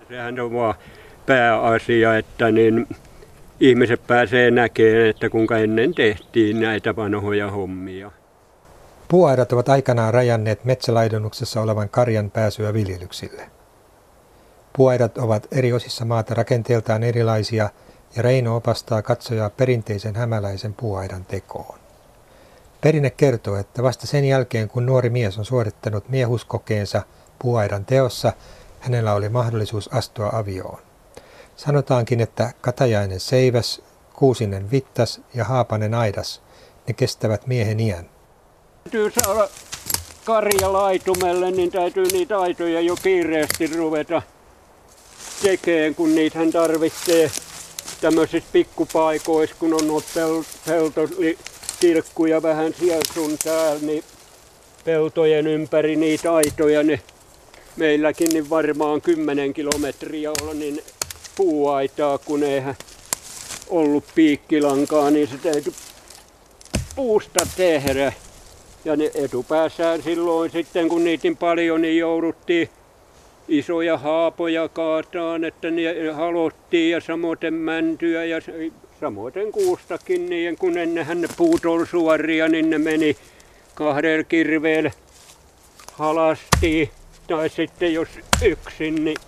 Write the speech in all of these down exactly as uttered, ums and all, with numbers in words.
sehän on vaan pääasia, että niin ihmiset pääsee näkemään, että kuinka ennen tehtiin näitä vanhoja hommia. Puuaidat ovat aikanaan rajanneet metsälaidunuksessa olevan karjan pääsyä viljelyksille. Puuaidat ovat eri osissa maata rakenteeltaan erilaisia ja Reino opastaa katsojaa perinteisen hämäläisen puuaidan tekoon. Perinne kertoo, että vasta sen jälkeen kun nuori mies on suorittanut miehuskokeensa puuaidan teossa, hänellä oli mahdollisuus astua avioon. Sanotaankin, että Katajainen seiväs, Kuusinen vittas ja Haapanen aidas, ne kestävät miehen iän. Täytyy saada karja laitumelle, niin täytyy niitä aitoja jo kiireesti ruveta tekemään, kun niitähän tarvitsee tämmöisissä pikkupaikoissa, kun on noita peltotilkkuja vähän siellä sun täällä, niin peltojen ympäri niitä aitoja, ne meilläkin niin varmaan kymmenen kilometriä olla niin puuaitaa, kun eihän ollut piikkilankaa, niin se täytyy puusta tehdä. Ja ne etupäässään silloin sitten, kun niitä paljon, niin jouduttiin isoja haapoja kaataan, että ne halottiin ja samoin mäntyä ja samoin kuustakin, niin kun ennenhän ne puut oli suoria, niin ne meni kahdella kirveellä halastiin. Tai sitten jos yksin, niin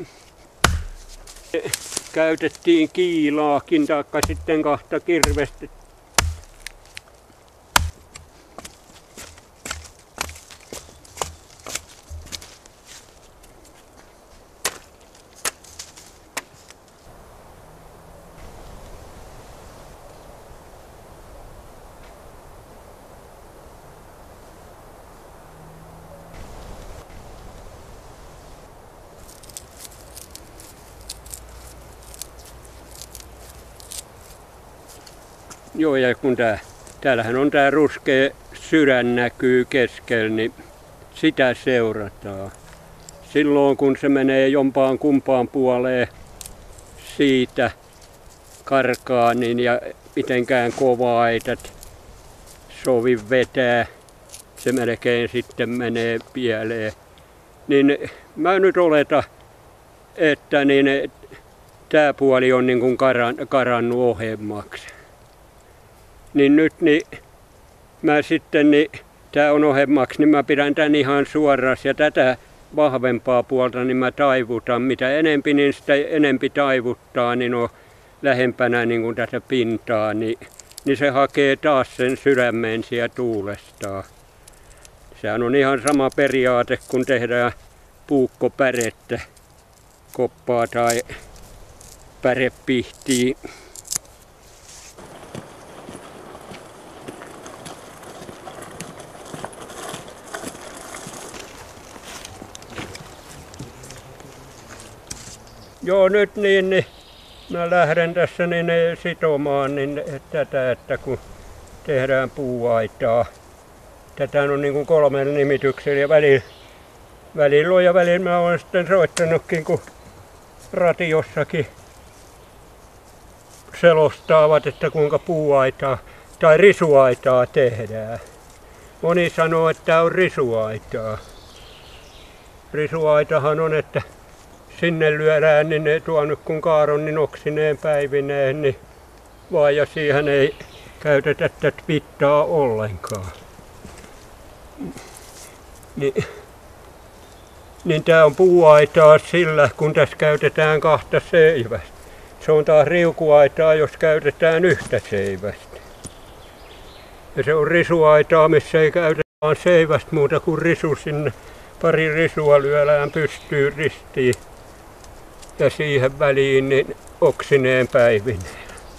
käytettiin kiilaakin, taikka sitten kahta kirvestä. Joo, ja kun tää, täällähän on tää ruskea sydän näkyy keskellä, niin sitä seurataan. Silloin kun se menee jompaan kumpaan puoleen siitä karkaa, niin ja mitenkään kovaa ei tät sovi vetää, se melkein sitten menee pieleen. Niin mä nyt oletan, että niin, tää puoli on niin kuin karan, karannut ohemmaksi. Niin nyt niin mä sitten, niin tää on ohemmaksi, niin mä pidän tän ihan suorassa ja tätä vahvempaa puolta niin mä taivutan. Mitä enempi, niin sitä enempi taivuttaa, niin on lähempänä niin kuin tätä pintaa, niin, niin se hakee taas sen sydämen siellä tuulestaan. Sehän on ihan sama periaate, kun tehdään puukkopärettä, koppaa tai pärepihtiä. Joo, nyt niin, niin mä lähden tässä niin sitomaan niin tätä, että kun tehdään puuaitaa. Tätä on niin kuin kolmen nimityksellä ja välillä, välillä on ja välillä mä olen sitten soittanutkin, kun ratiossakin selostavat, että kuinka puuaitaa tai risuaitaa tehdään. Moni sanoo, että tämä on risuaitaa. Risuaitahan on, että sinne lyödään, niin ne tuo nyt kun kaaron niin oksineen päivineen, niin vaan ja siihen ei käytetä tätä vittaa ollenkaan. Niin, niin tää on puuaitaa sillä, kun tässä käytetään kahta seivästä. Se on taas riukuaitaa, jos käytetään yhtä seivästä. Ja se on risuaitaa, missä ei käytetä vaan seivästä muuta kuin risu sinne. Pari risua lyödään pystyyn ristiin. Ja siihen väliin niin oksineen päivineen.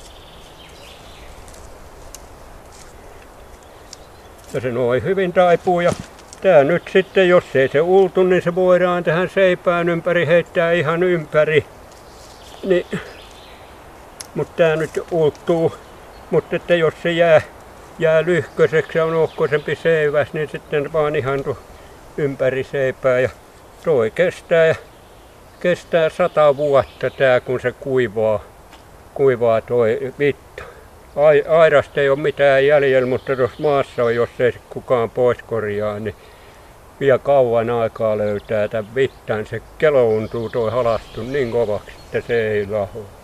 Ja se noin hyvin taipuu. Ja tää nyt sitten, jos ei se ultu, niin se voidaan tähän seipään ympäri heittää ihan ympäri. Niin, mutta tää nyt ulttuu. Mutta että jos se jää, jää lyhköiseksi ja on ohkoisempi seiväs, niin sitten vaan ihan ympäri seipää. Ja toi kestää. Ja kestää sata vuotta tää, kun se kuivaa, kuivaa toi vitta. Aidasta ei ole mitään jäljellä, mutta tuossa maassa on, jos ei kukaan pois korjaa, niin vielä kauan aikaa löytää tämän vittan. Se kelountuu toi halastu niin kovaksi, että se ei lahoa.